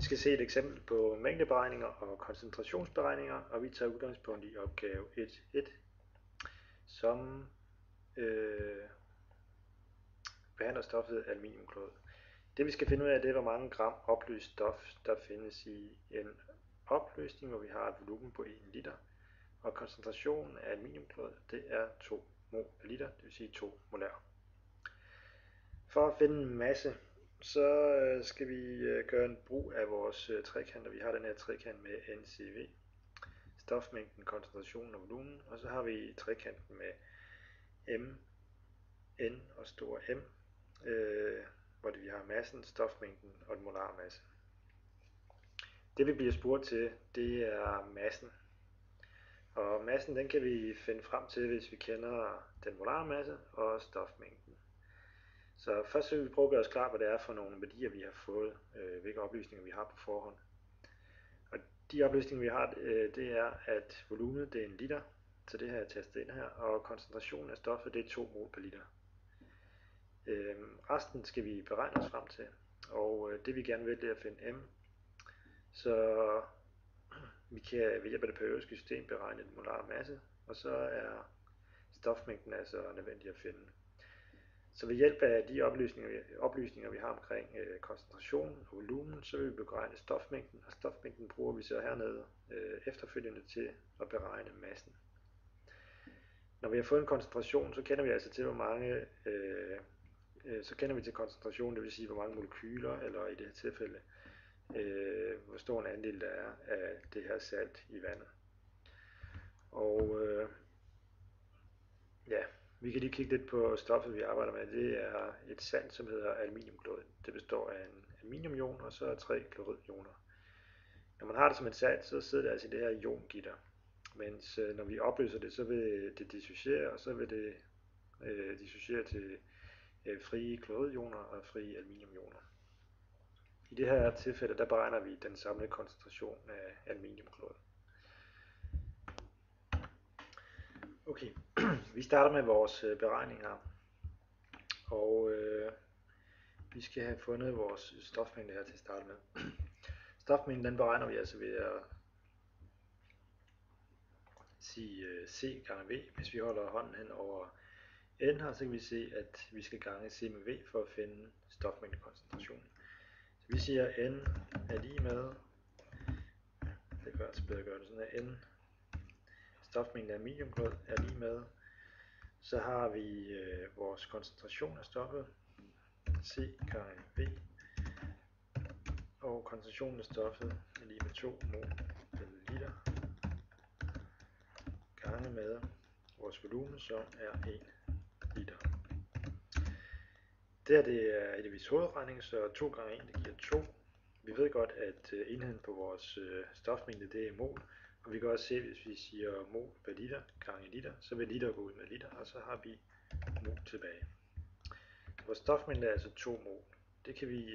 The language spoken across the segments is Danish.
skal se et eksempel på mængdeberegninger og koncentrationsberegninger, og vi tager udgangspunkt i opgave 1.1, som behandler stoffet aluminiumklod. Det vi skal finde ud af, det er, hvor mange gram opløst stof, der findes i en opløsning, hvor vi har et volumen på 1 liter, og koncentrationen af aluminiumklod, det er 2 mol per liter, det vil sige 2 molar. For at finde en masse, så skal vi gøre en brug af vores trekanter. Vi har den her trekant med NCV, stofmængden, koncentrationen og volumen, og så har vi trekanten med M, N og stor M, hvor vi har massen, stofmængden og den molare masse. Det vi bliver spurgt til, det er massen. Og massen, den kan vi finde frem til, hvis vi kender den molare masse og stofmængden. Så først vil vi prøve at gøre os klar, hvad det er for nogle værdier, vi har fået, hvilke oplysninger vi har på forhånd. Og de oplysninger, vi har, det er, at volumet det er 1 liter, så det har jeg tastet ind her, og koncentrationen af stoffet det er 2 mol per liter. Resten skal vi beregne os frem til, og det vi gerne vil, det er at finde M. Så vi kan ved hjælp af det periodiske system beregne den molare masse, og så er stofmængden altså nødvendig at finde. Så ved hjælp af de oplysninger vi har omkring koncentration og volumen, så vil vi beregne stofmængden, og stofmængden bruger vi så hernede efterfølgende til at beregne massen. Når vi har fået en koncentration, så kender vi altså til, til koncentrationen, det vil sige, hvor mange molekyler, eller i det her tilfælde, hvor stor en andel der er af det her salt i vandet. Og vi kan lige kigge lidt på stoffet, vi arbejder med. Det er et salt, som hedder aluminiumklod. Det består af en aluminiumion og så 3 kloridioner. Når man har det som et salt, så sidder det altså i det her iongitter. Mens når vi opløser det, så vil det dissociere, og så vil det dissociere til frie kloridioner og frie aluminiumioner. I det her tilfælde, der beregner vi den samlede koncentration af aluminiumklod. Okay, vi starter med vores beregninger, og vi skal have fundet vores stofmængde her til at starte med. Stofmængden den beregner vi altså ved at sige C gange V. Hvis vi holder hånden hen over N her, så kan vi se, at vi skal gange C med V for at finde stofmængdekoncentrationen. Så vi siger N er lige med, det gør altså bedre at gøre det sådan her, N stofmængden af aluminiumklod er lige med, så har vi vores koncentration af stoffet, C gange V, og koncentrationen af stoffet er lige med 2 mol per liter, gange med vores volumen, som er 1 liter. Det er et vis hovedregning, så 2 gange 1 det giver 2. Vi ved godt, at enheden på vores stofmængde det er mol, og vi kan også se, hvis vi siger mol per liter gange liter, så vil liter gå ud med liter, og så har vi mol tilbage. Vores stofmængde er altså 2 mol. Det kan vi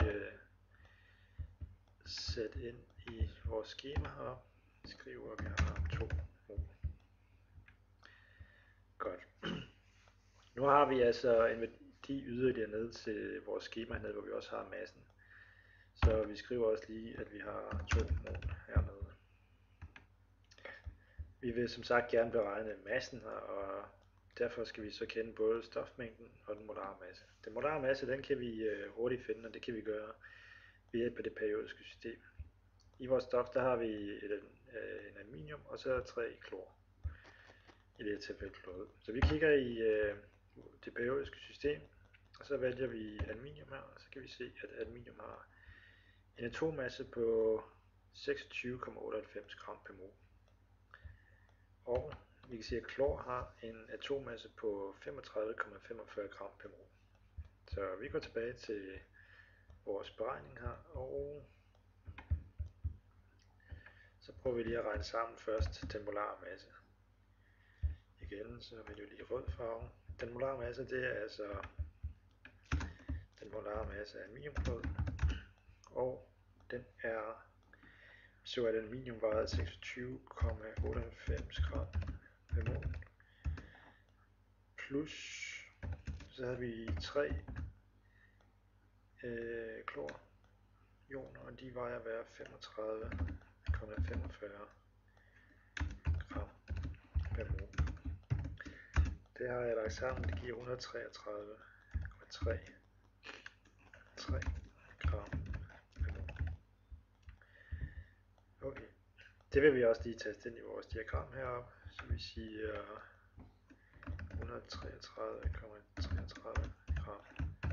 sætte ind i vores skema og skrive, at vi har 2 mol. Godt. Nu har vi altså en værdi yderligere ned til vores skema hernede, hvor vi også har massen. Så vi skriver også lige, at vi har 2 mol hernede. Vi vil som sagt gerne beregne massen her, og derfor skal vi så kende både stofmængden og den molare masse. Den molare masse, den kan vi hurtigt finde, og det kan vi gøre ved hjælp af det periodiske system. I vores stof, der har vi en aluminium, og så 3 klor. I det her tilfælde klorid. Så vi kigger i det periodiske system, og så vælger vi aluminium her, og så kan vi se, at aluminium har en atommasse på 26,98 gram per mol. Og vi kan se, at klor har en atommasse på 35,45 gram per mol. Så vi går tilbage til vores beregning her, og så prøver vi lige at regne sammen først den molare masse. Igen, så vil det lige rød farve. Den molare masse, det er altså den molare masse af aluminiumklod, og den er, så at aluminium vejer 26,98 gram per mol, plus, så havde vi 3 klor, ioner, og de vejer hver 35,45 gram per mol. Det har jeg lagt sammen, det giver 133,3 gram per mol. Okay, det vil vi også lige taste ind i vores diagram heroppe, så vi siger 133,33 gram.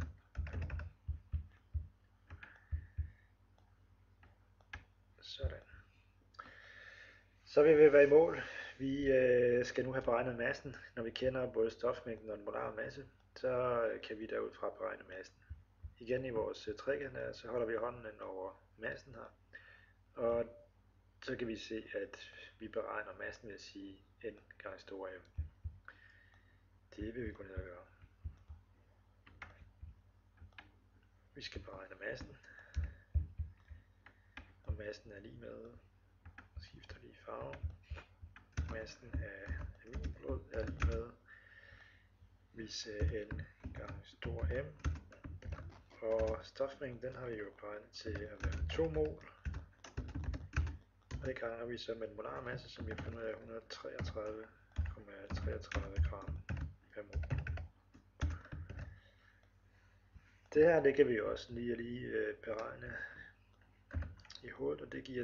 Sådan. Så vil vi være i mål. Vi skal nu have beregnet massen. Når vi kender både stofmængden og den molare masse, så kan vi derudfra beregne massen. Igen i vores trekant her, så holder vi hånden ind over massen her. Og så kan vi se, at vi beregner massen ved at sige n gange store M. Det vil vi gå ned og gøre. Vi skal beregne massen. Og massen er lige med, skifter lige farve. Massen af aluminiumblod er lige med, vi sagde n gange stor M. Og stofmængden, den har vi jo beregnet til at være 2 mol. Og det ganger vi så med den molare masse, som vi har fundet af 133,33 gram per mol. Det her, det kan vi jo også lige beregne i hovedet, og det giver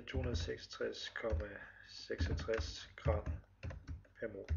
266,66 gram per mol.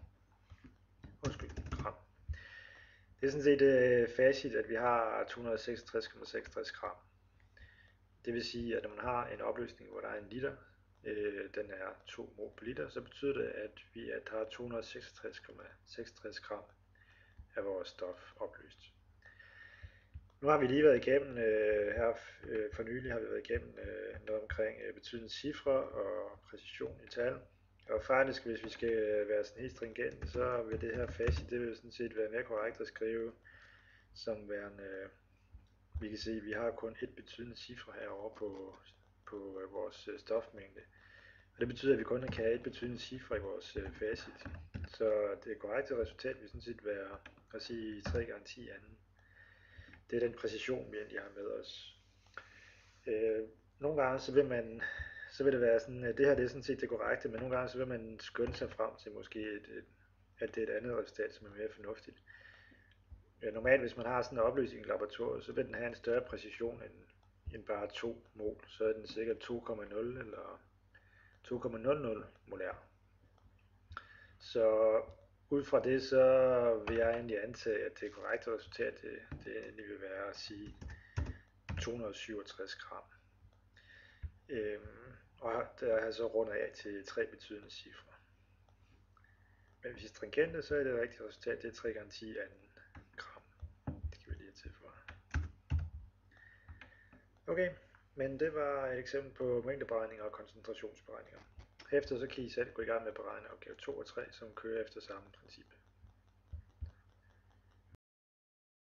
Gram. Det er sådan set facit, at vi har 266,66 gram. Det vil sige, at når man har en opløsning, hvor der er en liter, den er 2 mol per liter, så betyder det, at vi har 266,66 gram af vores stof opløst. Nu har vi lige været igennem, her for nylig har vi været igennem noget omkring betydende cifre og præcision i tal. Og faktisk, hvis vi skal være sådan helt stringent, så vil det her facit, det vil sådan set være mere korrekt at skrive som værende, vi kan se, at vi har kun et betydende cifre herovre på vores stofmængde. Og det betyder, at vi kun kan have et betydende cifre i vores facit. Så det korrekte resultat vil sådan set være at sige 3 gange 10 anden. Det er den præcision, vi egentlig har med os. Nogle gange så vil det være sådan, at det her det er sådan set det korrekte, men nogle gange så vil man skynde sig frem til måske, at det er et andet resultat, som er mere fornuftigt. Normalt, hvis man har sådan en opløsning i laboratoriet, så vil den have en større præcision end bare 2 mol. Så er den sikkert 2,0 eller 2,00 molær. Så ud fra det, så vil jeg egentlig antage, at det korrekte resultat, det egentlig vil være at sige 267 gram. Og der har så rundet af til 3 betydende cifre. Men hvis vi er stringente, så er det rigtige resultat, det er 3 gange 10 anden gram. Det kan vi lige tilføje. Okay, men det var et eksempel på mængdeberegninger og koncentrationsberegninger. Efter så kan I selv gå i gang med at beregne opgave 2 og 3, som kører efter samme princip.